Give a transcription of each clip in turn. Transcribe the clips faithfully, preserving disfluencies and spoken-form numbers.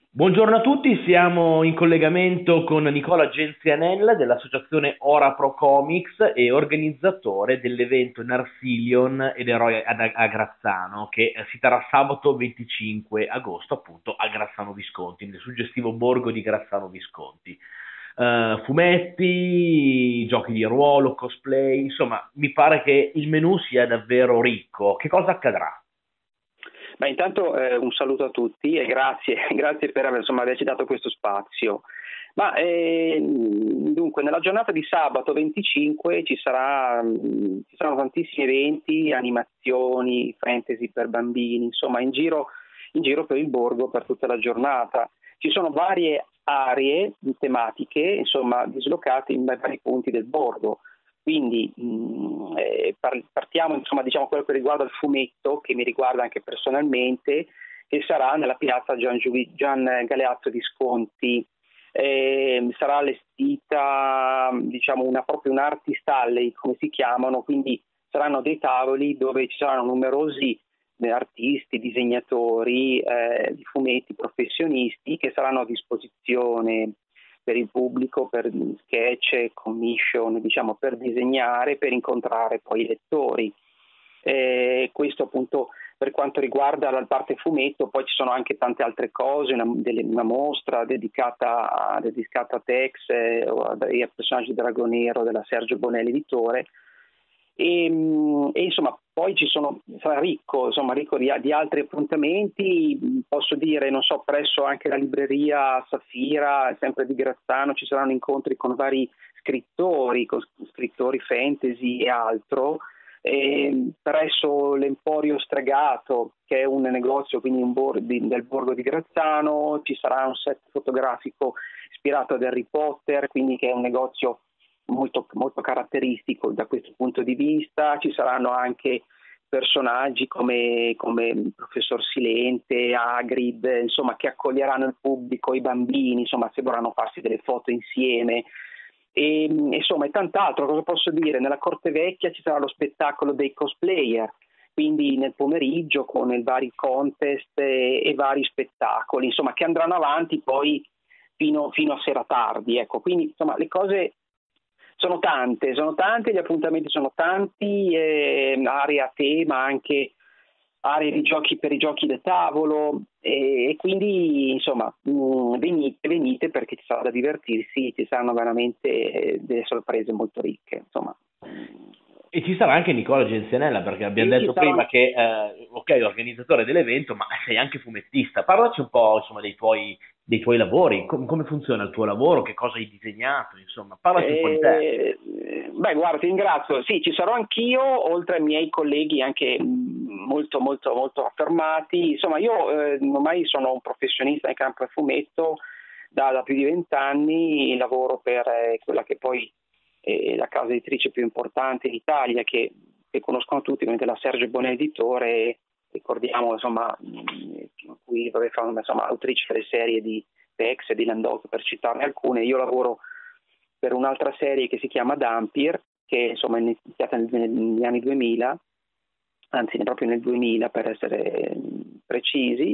Buongiorno a tutti, siamo in collegamento con Nicola Genzianella dell'associazione Ora Pro Comics e organizzatore dell'evento Narsilion ed Eroi ad- a Grazzano che eh, si terrà sabato venticinque agosto appunto a Grazzano Visconti, nel suggestivo borgo di Grazzano Visconti. Eh, fumetti, giochi di ruolo, cosplay, insomma mi pare che il menù sia davvero ricco. Che cosa accadrà? Ma intanto eh, un saluto a tutti e grazie, grazie per aver, insomma, averci dato questo spazio. Ma eh, dunque, nella giornata di sabato venticinque ci sarà, mh, ci saranno tantissimi eventi, animazioni, fantasy per bambini, insomma, in giro, in giro per il borgo per tutta la giornata. Ci sono varie aree tematiche, insomma, dislocate in vari punti del borgo. Quindi mh, eh, partiamo, insomma, diciamo quello che riguarda il fumetto, che mi riguarda anche personalmente, che sarà nella piazza Gian, Giuvi- Gian Galeazzo Visconti. Eh, sarà allestita, diciamo, una, proprio un artist alley, come si chiamano, quindi saranno dei tavoli dove ci saranno numerosi eh, artisti, disegnatori eh, di fumetti, professionisti che saranno a disposizione per il pubblico, per sketch, commission, diciamo, per disegnare, per incontrare poi i lettori. Eh, questo appunto per quanto riguarda la parte fumetto. Poi ci sono anche tante altre cose, una, delle, una mostra dedicata a, dedicata a Tex eh, o a, ai personaggi Dragonero della Sergio Bonelli Editore. E, e insomma poi ci sono, sarà ricco, insomma, ricco di, di altri appuntamenti, posso dire, non so, presso anche la libreria Safira, sempre di Grazzano, ci saranno incontri con vari scrittori, con scrittori fantasy e altro. E presso l'Emporio Stregato, che è un negozio quindi un bor- di, del borgo di Grazzano, ci sarà un set fotografico ispirato ad Harry Potter, quindi che è un negozio molto, molto caratteristico da questo punto di vista. Ci saranno anche personaggi come, come il professor Silente, Hagrid, insomma, che accoglieranno il pubblico, i bambini, insomma, se vorranno farsi delle foto insieme. E, insomma, e tant'altro. Cosa posso dire? Nella Corte Vecchia ci sarà lo spettacolo dei cosplayer, quindi nel pomeriggio con i vari contest e, e vari spettacoli, insomma, che andranno avanti poi fino, fino a sera tardi. Ecco, quindi insomma le cose sono tante, sono tante, gli appuntamenti sono tanti, eh, aree a tema, anche aree di giochi per i giochi da tavolo, e, e quindi insomma mh, venite, venite perché ci sarà da divertirsi, ci saranno veramente eh, delle sorprese molto ricche, insomma. E ci sarà anche Nicola Genzianella, perché abbiamo E ci detto sarà. prima che, eh, ok, organizzatore dell'evento, ma sei anche fumettista. Parlaci un po', insomma, dei tuoi, dei tuoi lavori, com- come funziona il tuo lavoro, che cosa hai disegnato, insomma, parlaci un po' di te. Eh, beh, guarda, ti ringrazio. Sì, ci sarò anch'io, oltre ai miei colleghi anche mh, molto, molto, molto affermati. Insomma, io eh, ormai sono un professionista nel campo del fumetto da, da più di vent'anni, lavoro per eh, quella che poi è la casa editrice più importante in Italia, che, che conoscono tutti, ovviamente la Sergio Bonelli Editore, ricordiamo, insomma, mh, qui vabbè, fa, insomma, autrice delle serie di Tex e di Landau, per citarne alcune. Io lavoro per un'altra serie che si chiama Dampir, che insomma è iniziata negli anni duemila, anzi proprio nel duemila per essere precisi,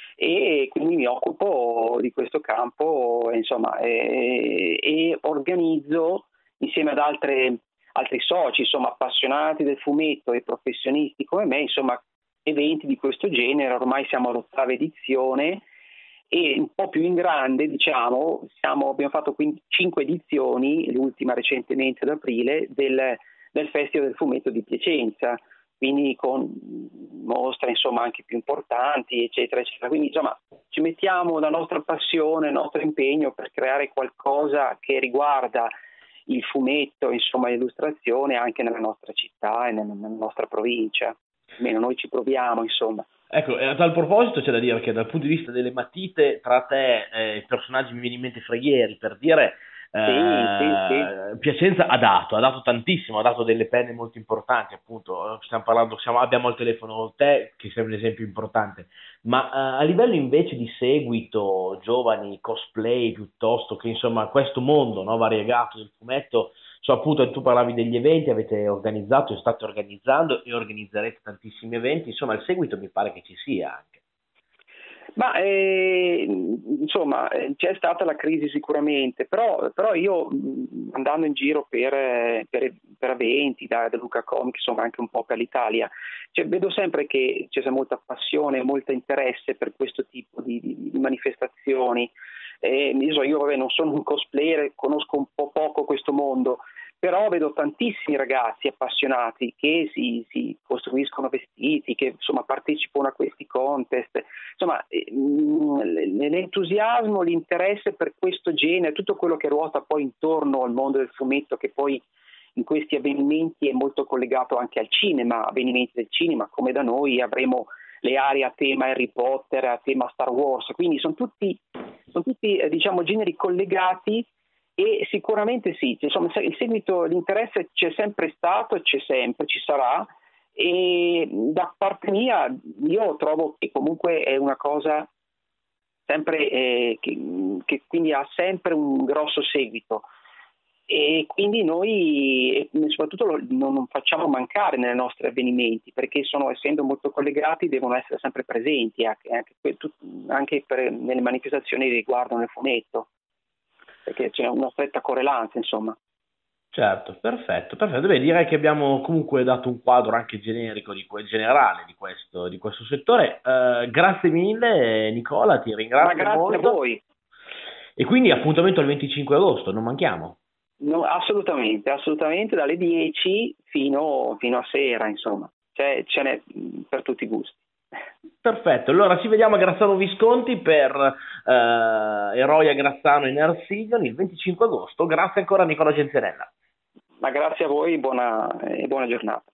e quindi mi occupo di questo campo, insomma, e, e organizzo insieme ad altre, altri soci, insomma, appassionati del fumetto e professionisti come me, insomma, eventi di questo genere. Ormai siamo all'ottava edizione e un po' più in grande, diciamo, siamo, abbiamo fatto quindi cinque edizioni, l'ultima recentemente ad aprile, del, del Festival del Fumetto di Piacenza, quindi con mostre insomma anche più importanti, eccetera, eccetera. Quindi insomma ci mettiamo la nostra passione, il nostro impegno per creare qualcosa che riguarda il fumetto, insomma l'illustrazione anche nella nostra città e nella, nella nostra provincia. Almeno noi ci proviamo, insomma. Ecco, e a tal proposito c'è da dire che dal punto di vista delle matite, tra te e i personaggi mi viene in mente Freghieri, per dire, Sì, sì, sì. eh, Piacenza ha dato, ha dato tantissimo, ha dato delle penne molto importanti, appunto, stiamo parlando, siamo- abbiamo al telefono te, che sei un esempio importante, ma eh, a livello invece di seguito, giovani, cosplay, piuttosto che insomma questo mondo, no, variegato del fumetto. So appunto, tu parlavi degli eventi, avete organizzato e state organizzando e organizzerete tantissimi eventi, insomma il seguito mi pare che ci sia anche. Ma eh, insomma eh, c'è stata la crisi sicuramente, però, però io mh, andando in giro per, eh, per, per eventi da, da Luca Comics, insomma anche un po' per l'Italia, cioè, vedo sempre che c'è molta passione, molto interesse per questo tipo di, di, di manifestazioni. Eh, io, io vabbè, non sono un cosplayer, conosco un po' poco questo mondo, però vedo tantissimi ragazzi appassionati che si, si costruiscono vestiti, che insomma partecipano a questi contest, insomma eh, l'entusiasmo, l'interesse per questo genere, tutto quello che ruota poi intorno al mondo del fumetto, che poi in questi avvenimenti è molto collegato anche al cinema, avvenimenti del cinema, come da noi avremo le aree a tema Harry Potter, a tema Star Wars, quindi sono tutti, sono tutti eh, diciamo generi collegati. E sicuramente sì, insomma, il seguito, l'interesse c'è sempre stato, c'è sempre, ci sarà, e da parte mia io trovo che comunque è una cosa sempre eh, che, che quindi ha sempre un grosso seguito, e quindi noi soprattutto lo, non facciamo mancare nei nostri avvenimenti, perché sono, essendo molto collegati, devono essere sempre presenti anche, anche, anche per, nelle manifestazioni che riguardano il fumetto, perché c'è una stretta correlanza, insomma. Certo, perfetto, perfetto. Beh, direi che abbiamo comunque dato un quadro anche generico, di que- generale di questo, di questo settore. Eh, grazie mille, Nicola, ti ringrazio Ma grazie molto. a voi. E quindi appuntamento il venticinque agosto, non manchiamo. No, assolutamente, assolutamente, dalle dieci fino, fino a sera, insomma. C'è, ce n'è per tutti i gusti. Perfetto, allora ci vediamo a Grazzano Visconti per eh, Eroi a Grazzano in Ersiglion il venticinque agosto. Grazie ancora a Nicola Genzianella. Ma grazie a voi, buona, e buona giornata.